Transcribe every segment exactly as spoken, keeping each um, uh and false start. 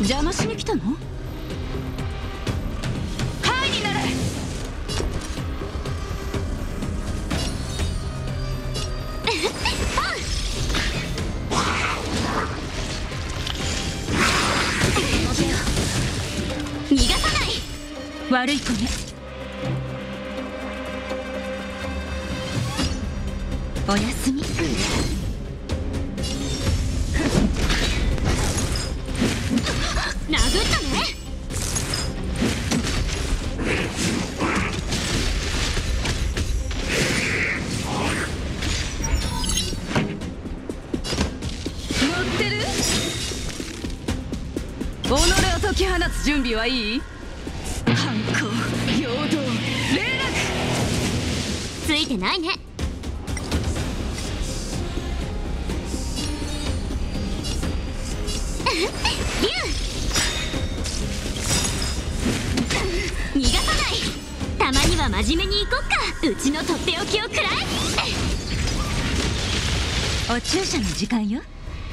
邪魔しに来たの？はいになれ。逃がさない。悪い子ね。おやすみ。殴ったね。乗ってる？己を解き放つ準備はいい？反抗、陽動、霊落。ついてないね。竜逃がさない。たまには真面目に行こっか。うちのとっておきを食らえ。お注射の時間よ。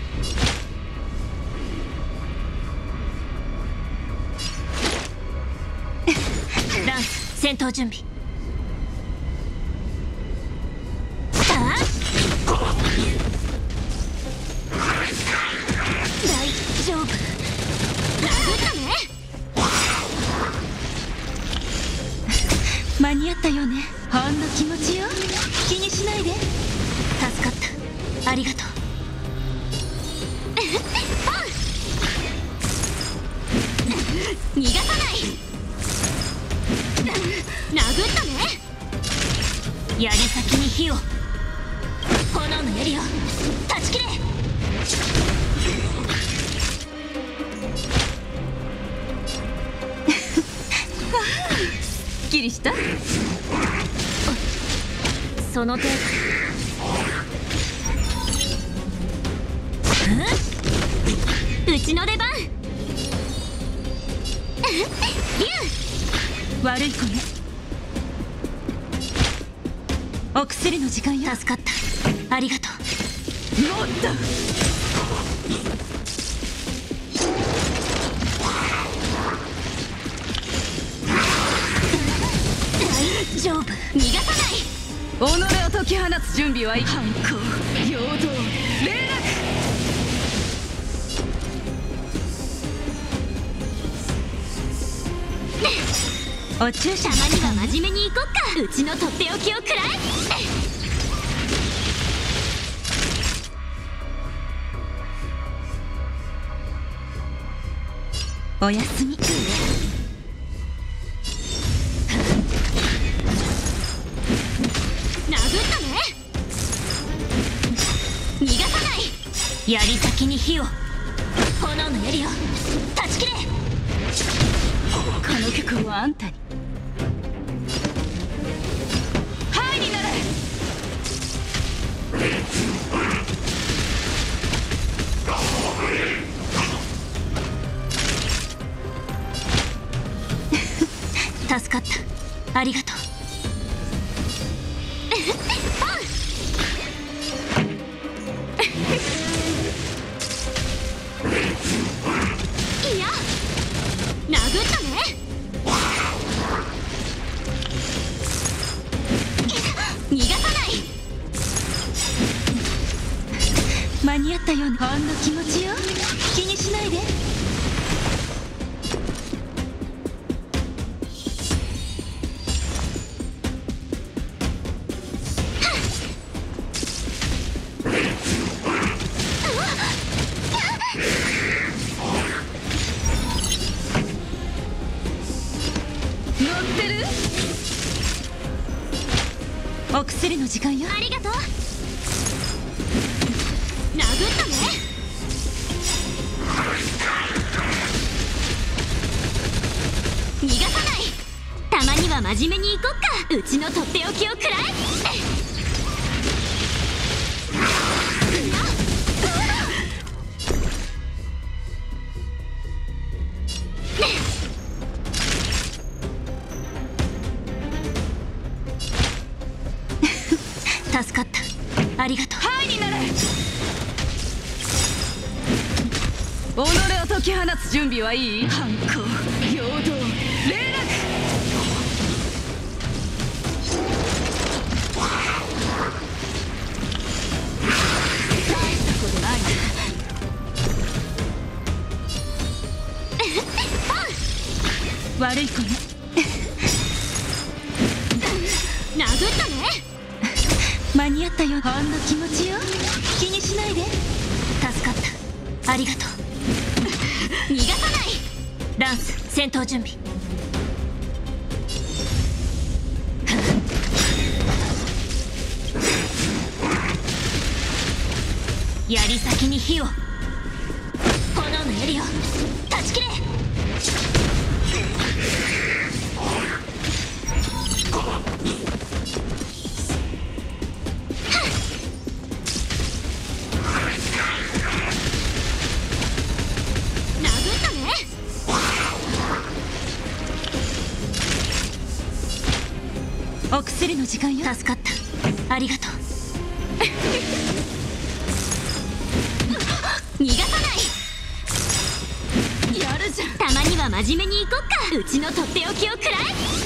ランス戦闘準備。ああ大丈夫。殴ったね。間に合ったよね。ほんの気持ちよ。気にしないで。助かった。ありがとう。逃がさない。殴ったね。槍先に火を。炎の槍を断ち切れ。すっきりした？その程度。うちの出番。竜悪い子ね。お薬の時間よ。助かった。ありがとう。もっと大丈夫。逃がさない。己を解き放つ準備はいい。反抗、陽動、霊落。お注射。たまには真面目に行こっか。うちのとっておきを食らえ。おやすみ。殴ったね。逃がさない。槍先に火を。炎の槍を断ち切れ。この曲はあんたに。はいになれ。助かった。ありがとう。いや殴ったね。逃がさない。間に合ったような。ほんの気持ちよ。気にしないで。乗ってる？お薬の時間よ。ありがとう。殴ったね。逃がさない。たまには真面目に行こっか。うちのとっておきを食らえ。助かった。ありがとう。はいになれ。己己を解き放つ準備はいい？反抗、平等、連絡。大したことないね。悪い子ね。 殴ったね。 間に合ったよ。ほんの気持ちよ。気にしないで。 助かった。ありがとう。逃がさない。ランス戦闘準備。槍先に火を。炎の槍を断ち切れ。 お薬の時間よ。 助かった。ありがとう。逃がさない。 やるじゃん。 たまには真面目に行こっか。うちのとっておきを食らえ。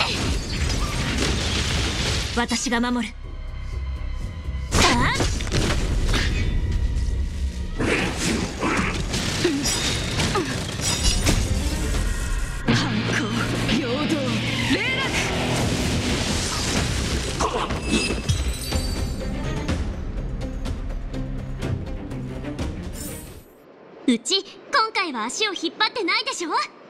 私が守る。ああ、 反抗、平等、連絡。 うち今回は足を引っ張ってないでしょ。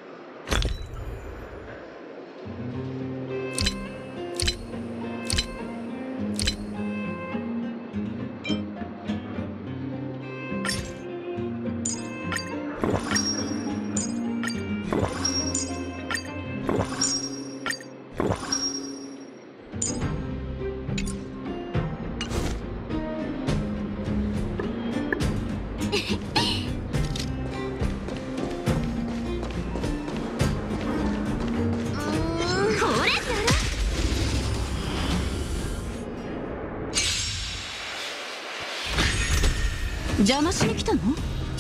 邪魔しに来たの？もっ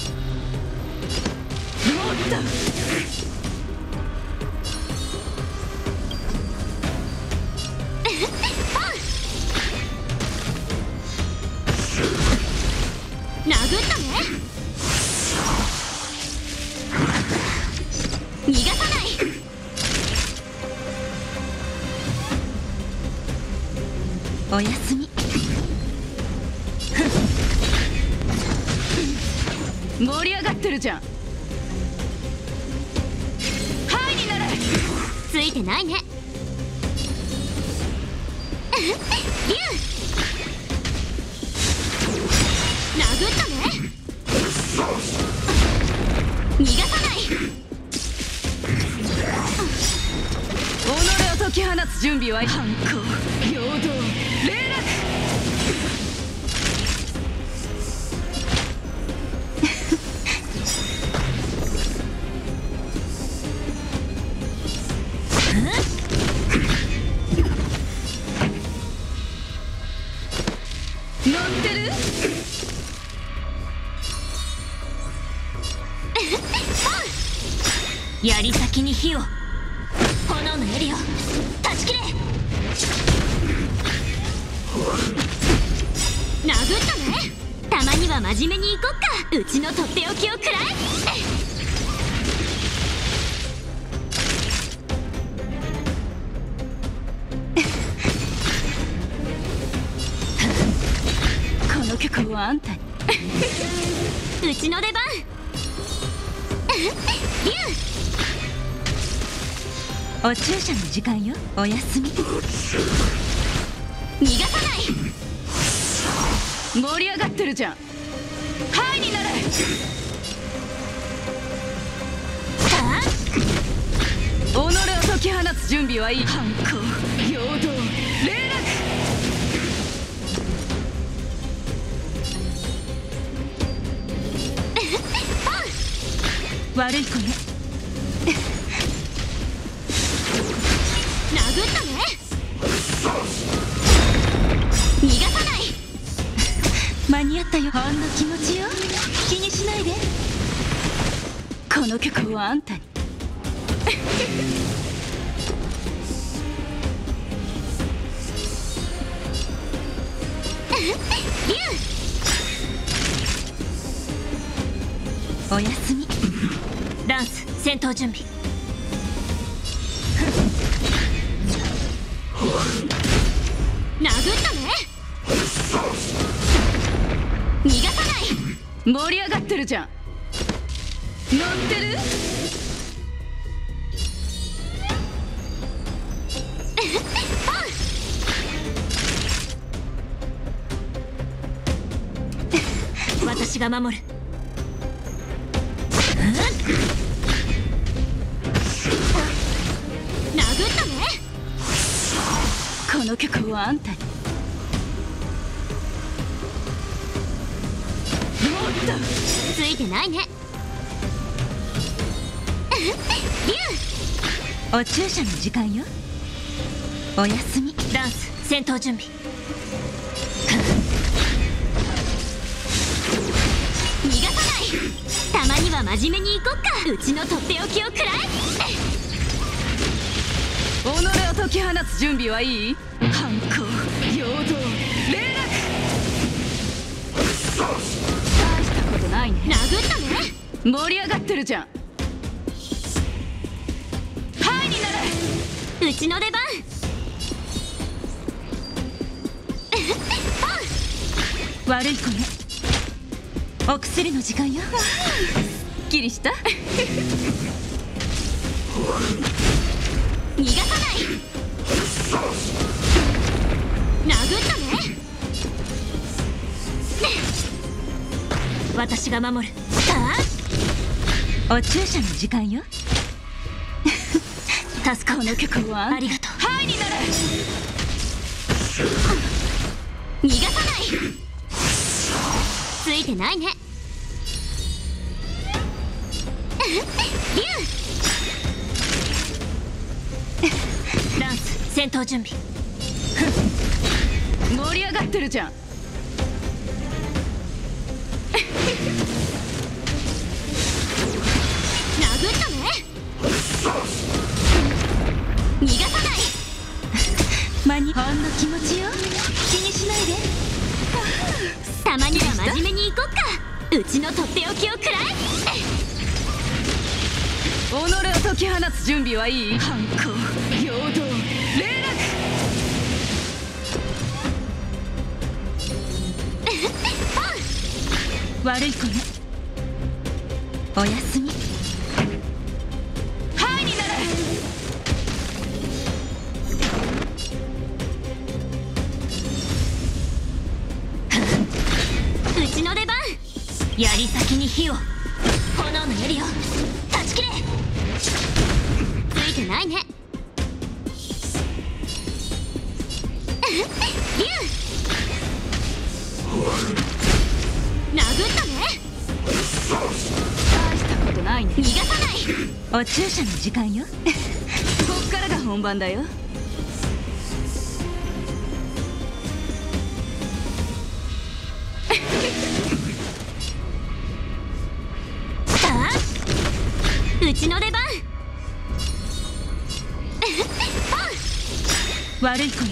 と殴ったね。逃がさない。 おやすみ。盛り上がってるじゃん。はいになれ。 ついてないね。竜殴ったね。逃がさない。 己を解き放つ準備は反抗、平等、連絡。乗ってる？ 槍先に火を。炎の槍を断ち切れ。殴ったね。たまには真面目に行こっか。うちのとっておきを食らえ。 この曲はあんたに。 うちの出番。竜お注射の時間よ。おやすみ。 逃がさない。 盛り上がってるじゃん。はいになれ。 ああ、 己を解き放つ準備はいい？反抗、平等、連絡。悪い子ね。 殴ったね。逃がさない。 間に合ったよ。ほんの気持ちよ。気にしないで。 この曲はあんたにおやすみ。ランス戦闘準備。殴ったね。逃がさない。 盛り上がってるじゃん。乗ってる私が守る。殴ったね。 この曲はあんたに。 ついてないね。お注射の時間よ。おやすみ。ダンス戦闘準備。逃がさない。たまには真面目に行こっか。うちのとっておきを食らえ。 己を解き放つ準備はいい？反抗、陽動、連絡。大したことないね。 殴ったね。 盛り上がってるじゃん。はいになる。 うちの出番。悪い子ね。お薬の時間よ。 すっきりした逃がさない。殴ったね。私が守る。さあ、お注射の時間よ。助かこの曲はありがとう。 はいになる。 逃がさない。ついてないね。ダンス戦闘準備。 盛り上がってるじゃん。 殴ったね。逃がさない。マニほんの気持ちよ。気にしないで。たまには真面目に行こっか。うちのとっておきを食らえ。 己を解き放つ準備はいい？反抗、陽動、連絡。 悪い子ね。おやすみ。 はいになる。 うちの出番。槍先に火を。炎の槍を断ち切れ。ついてないね。竜殴ったね。 大したことないね。 逃がさない。お注射の時間よ。 こっからが本番だよ。 さあ、うちの出番。悪い子ね。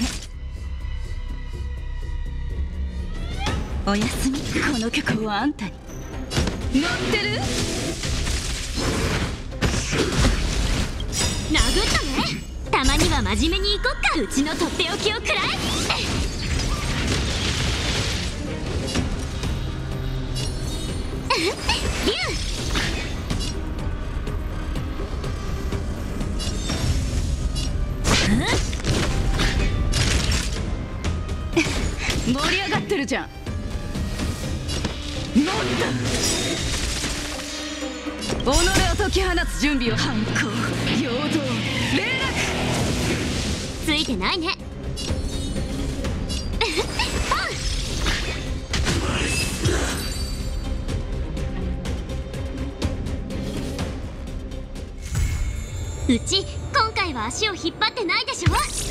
おやすみ。 この曲はあんたに。乗ってる？ 殴ったね。たまには真面目に行こっか。うちのとっておきを食らえ。竜盛り上がってるじゃん。乗った。己を解き放つ準備を。反抗、陽動、連絡。 ついてないね。うち今回は足を引っ張ってないでしょ。